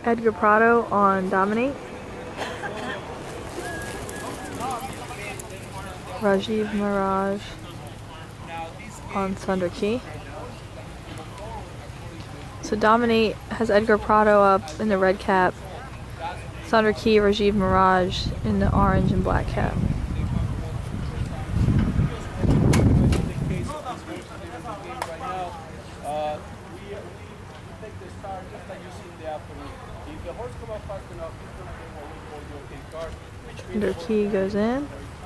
Edgar Prado on Dominate. Rajiv Mirage on Thunder Quay. So Dominate has Edgar Prado up in the red cap. Thunder Quay, Rajiv Mirage in the orange and black cap. Thunder Quay goes in.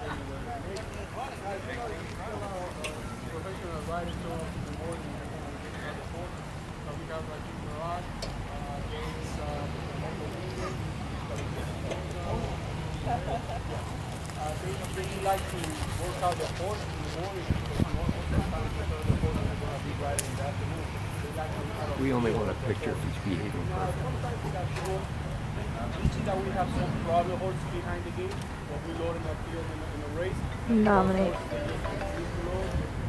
We only want a picture if he's behaving perfectly. That we have some problem horses behind the gate, but we load in the field in the race. Dominate.